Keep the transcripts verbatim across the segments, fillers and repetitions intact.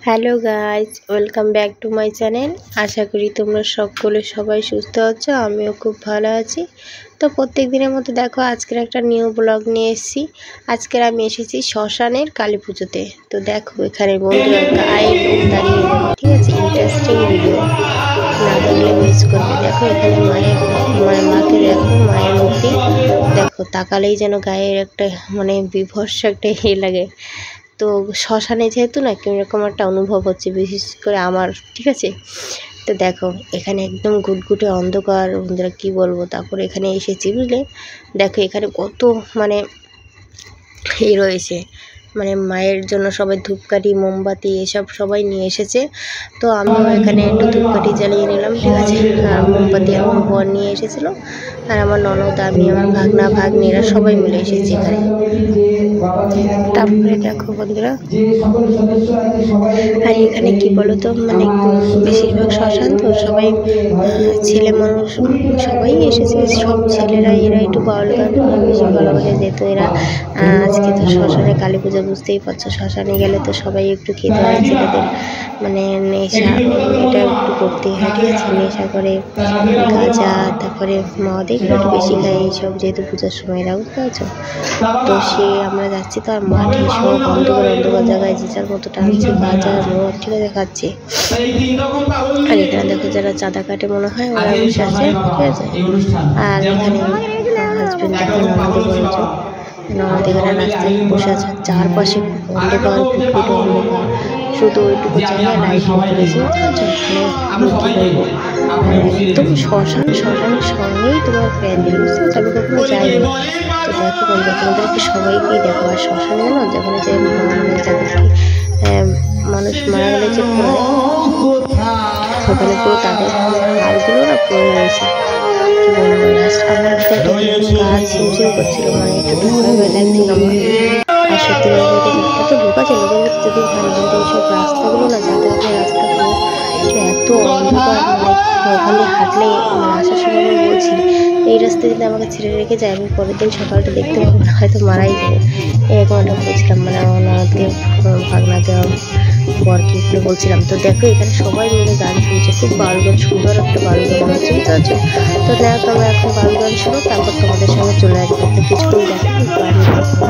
Hello guys, welcome back to my channel. আশা করি তোমরা সকলে সবাই সুস্থ আছো, আমিও খুব ভালো আছি। তো প্রত্যেক দিনের মতো দেখো আজকের একটা নিউ ব্লগ নিয়ে এসেছি। আজকের আমি এসেছি শ্মশানের কালী পুজোতে। তো দেখো এখানে বন্ধুরা গায়ে লোক দাঁড়িয়ে দেখো, ঠিক আছে, ইন্টারেস্টিং ভিডিও, না দেখলে মিস করবে। দেখো এখানে মায়ের মায়ের মাকে দেখো, মায়ের মূর্তি দেখো, তাকালেই যেন গায়ের একটা মানে বিভৎস একটা ইয়ে লাগে। তো শ্মশানে যেহেতু না কীরকম একটা অনুভব হচ্ছে, বিশেষ করে আমার, ঠিক আছে। তো দেখো এখানে একদম গুটগুটে অন্ধকার, বন্ধুরা কী বলবো। তারপরে এখানে এসেছি, বুঝলে, দেখো এখানে কত মানে ই রয়েছে, মানে মায়ের জন্য সবাই ধূপকাঠি মোমবাতি এসব সবাই নিয়ে এসেছে। তো আমিও এখানে একটু ধূপকাঠি জ্বালিয়ে নিলাম, ঠিক আছে। আর মোমবাতি আমার বর নিয়ে এসেছিলো, আর আমার ননদ, আমি, আমার ভাগনা ভাগ্নিরা সবাই মিলে এসেছি এখানে। তারপরে দেখো বন্ধুরা, আর এখানে কি বলো তো, মানে বেশিরভাগ শ্মশান তো সবাই ছেলে মানুষ সবাই এসেছে, সব ছেলেরা, এরা একটু বাউল গান বেশি ভালোবাসে, যেহেতু এরা আজকে তো শ্মশানে কালী পুজো, বুঝতেই পারছো, শ্মশানে গেলে তো সবাই একটু খেতে হয়, ছেলেদের মানে নেশা এটা একটু করতেই হয়, ঠিক আছে। নেশা করে গাঁজা, তারপরে মদ এগুলো একটু বেশি খায় এইসব, যেহেতু পুজোর সময় এরা, বুঝতে পারছো। তো সে আমরা যাচ্ছি তো, আর মাঠে সব অন্ধকার অন্ধকার জায়গায় যে যার মতো টানছে গাঁজা মদ, ঠিক আছে, খাচ্ছে। আর এখানে দেখো যারা চাঁদা কাটে মনে হয় ওরা বসে আছে, ঠিক আছে। আর এখানে হাজবেন্ড দেখো ননদে বলেছ, ননদ এখানে রাস্তায় বসে আছে, চারপাশে অন্ধকার, ফুটফুটে অন্ধকার, শুধু ওইটুকু জায়গায় লাইটিং করেছে, বুঝতে পারছো। একদম শ্মশান, শ্মশানের সঙ্গেই তোমার প্যান্ডেল, বুঝতে পারছো, আমি কখনো যাইনি। তো দেখো বন্ধু, তোমাদেরকে সবাইকেই দেখো। আর শ্মশানে জানো যেখানে যে মানে যাদেরকে মানুষ মারা গেলে যে পড়ে, ওখানে পুরো তাদের হাড়গুলো না পড়ে রয়েছে, কি বলবো। আমার গা ঝিমঝিম করছিল, মানে একটু ঢোকা হয়ে লাগছিল আমার। আর সত্যি বলতে এত ঢোকা ছিল, কিন্তু যদি ভালো বলতে এইসব রাস্তাগুলো না, যাতায়াতের রাস্তাগুলো এত অন্ধকার, মানে ওখানে হাঁটলে মানে আসার সময় আমি বলছি এই রাস্তায় যদি আমাকে ছেড়ে রেখে যায়, আমি পরের দিন সকালটা দেখতে পাবো না, হয়তো মারাই যাবে, এরকম একটা বলছিলাম, মানে ওনাকে ভাগনাকে বরকে একটু বলছিলাম। তো দেখো এখানে সবাই মিলে গান শুনছে, খুব বাউল গান, সুন্দর একটা বাউল গান হচ্ছে, বুঝতে পারছো। তো দেখো আমরা এখন বাউল গান শুনো, তারপর তোমাদের সঙ্গে চলে আসবো। তো কিছুক্ষণ দেখো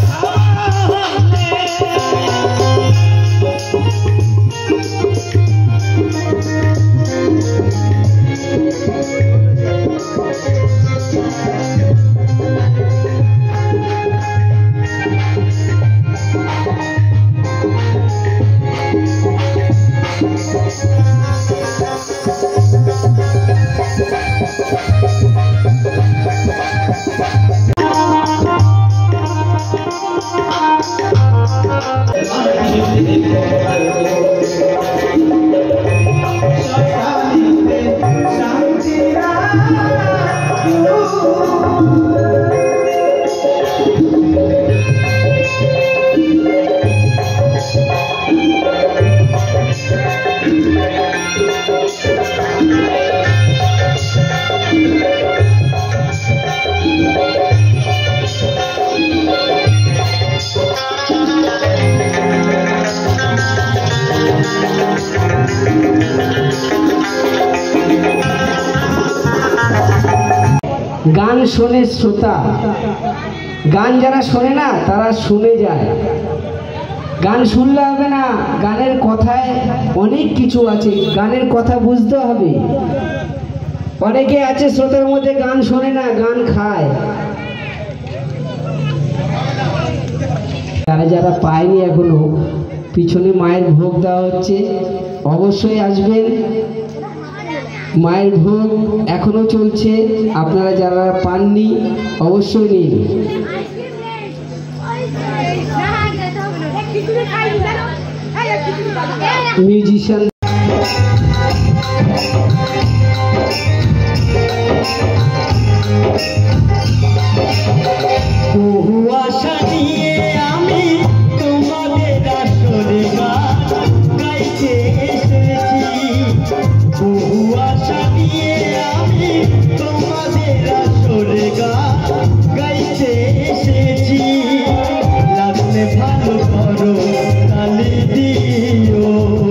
গান শোনে শ্রোতা, গান যারা শোনে না তারা শুনে যায়। গান শুনলে হবে না, গানের কথায় অনেক কিছু আছে, গানের কথা বুঝতে হবে। অনেকে আছে শ্রোতার মধ্যে গান শোনে না, গান খায়। যারা যারা পায়নি এখনো, পিছনে মায়ের ভোগ দেওয়া হচ্ছে, অবশ্যই আসবেন। মায়ের ভোগ এখনো চলছে, আপনারা যারা পাননি অবশ্যই নিন। মিউজিশিয়ান বহু আশা নিয়ে আমি তোমাদের আসরে গান গাইতে এসেছি, বহু আশা নিয়ে আমি তোমাদের আসরে গান গাইতে এসেছি। লাগলে ভালো করো, তালি দিও।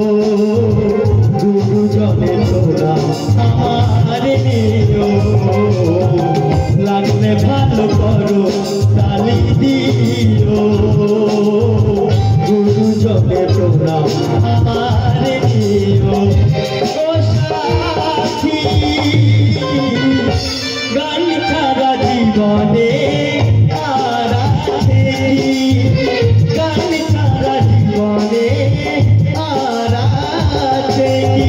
চরণে প্রণাম আমার দিও ও সাথী গান ছাড়া জীবনে আর আছে কি গান ছাড়া জীবনে আর আছে কি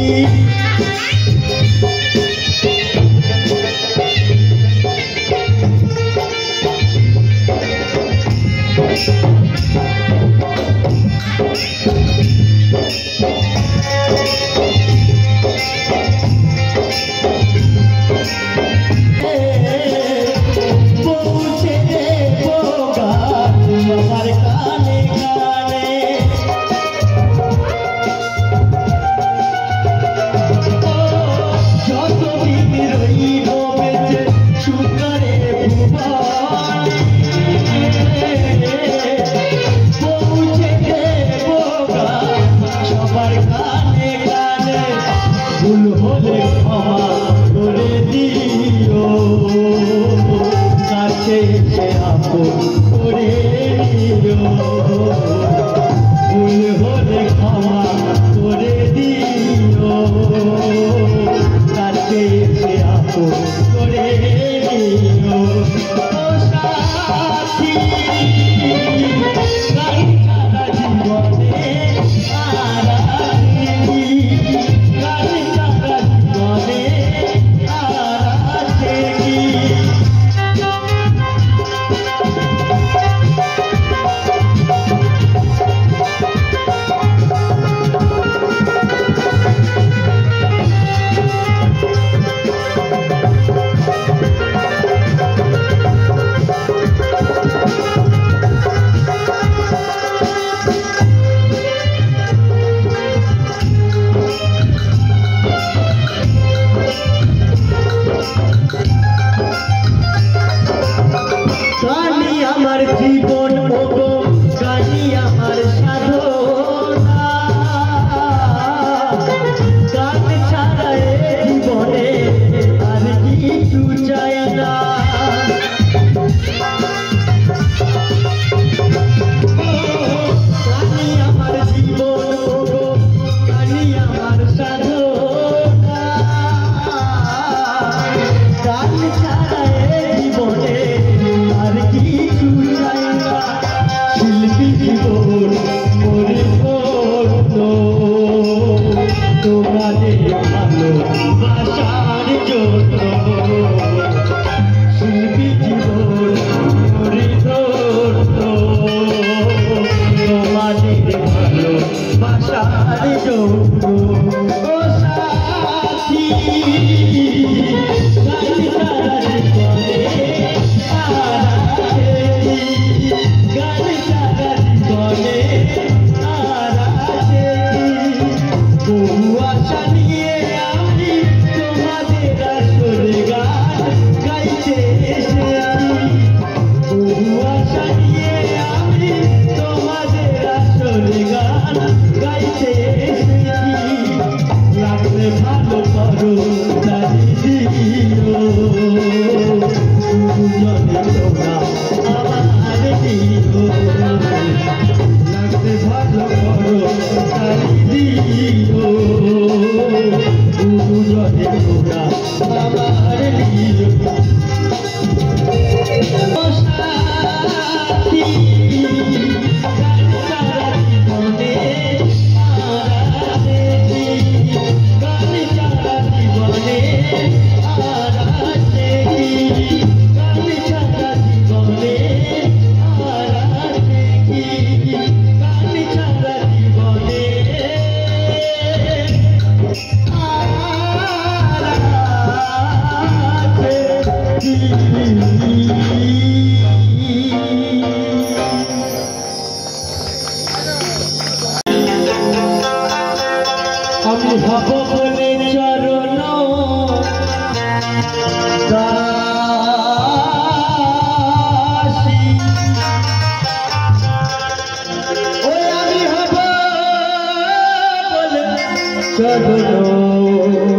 চরণ